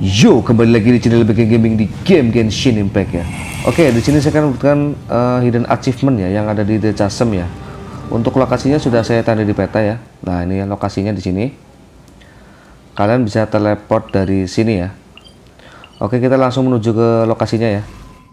Yo, kembali lagi di channel Bagian Gaming di game Genshin Impact ya. Oke, di sini saya akan memberikan hidden achievement ya yang ada di The Chasm ya. Untuk lokasinya sudah saya tanda di peta ya. Nah, ini ya lokasinya di sini. Kalian bisa teleport dari sini ya. Oke, kita langsung menuju ke lokasinya ya.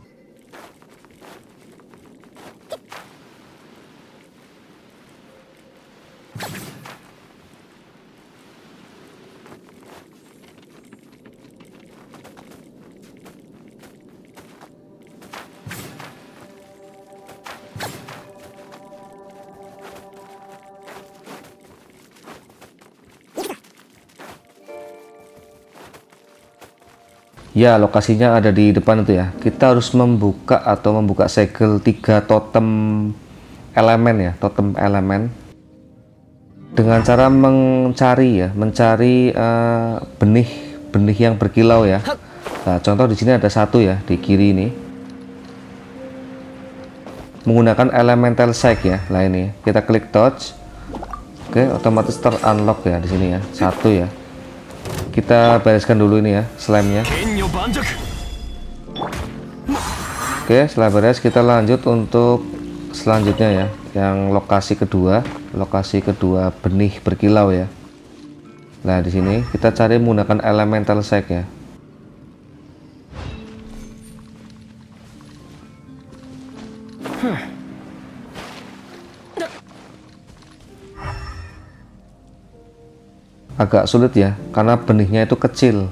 Ya, lokasinya ada di depan itu ya. Kita harus membuka segel 3 totem elemen ya, totem elemen. Dengan cara mencari benih yang berkilau ya. Nah, contoh di sini ada satu ya di kiri ini. Menggunakan elemental sack ya. Nah, ini kita klik touch. Oke, otomatis ter-unlock ya di sini ya. Satu ya. Kita bereskan dulu ini ya slime-nya. Oke, setelah beres kita lanjut untuk selanjutnya ya, yang lokasi kedua benih berkilau ya. Nah, di sini kita cari menggunakan elemental sack ya. Agak sulit ya karena benihnya itu kecil.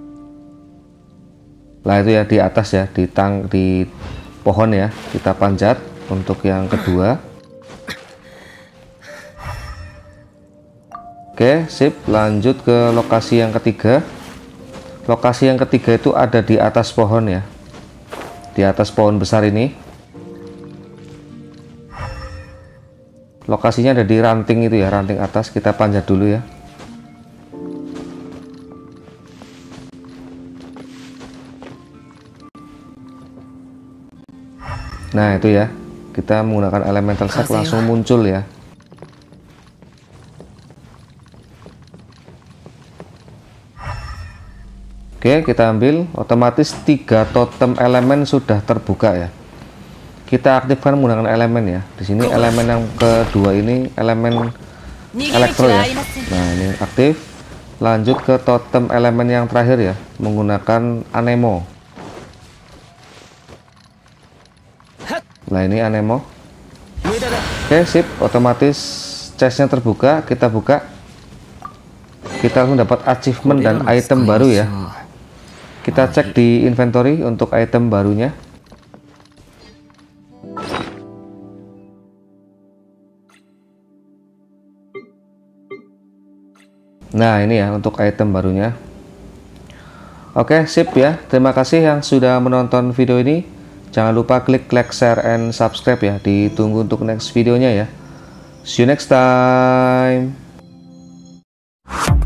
Nah, itu ya di atas ya, di pohon ya, kita panjat untuk yang kedua. Oke, sip, lanjut ke lokasi yang ketiga. Lokasi yang ketiga itu ada di atas pohon ya, di atas pohon besar ini. Lokasinya ada di ranting itu ya, ranting atas. Kita panjat dulu ya. Nah, itu ya, kita menggunakan elemental sack langsung muncul ya. Oke, kita ambil, otomatis 3 totem elemen sudah terbuka ya. Kita aktifkan menggunakan elemen ya. Di sini elemen yang kedua ini elemen elektro ya. Nah, ini aktif. Lanjut ke totem elemen yang terakhir ya, menggunakan anemo. Nah, ini anemo. Oke, sip, otomatis chestnya terbuka. Kita buka, kita langsung dapat achievement dan item baru ya. Kita cek di inventory untuk item barunya. Nah, ini ya untuk item barunya. Oke, sip ya. Terima kasih yang sudah menonton video ini. Jangan lupa klik like, share, and subscribe ya. Ditunggu untuk next videonya ya. See you next time.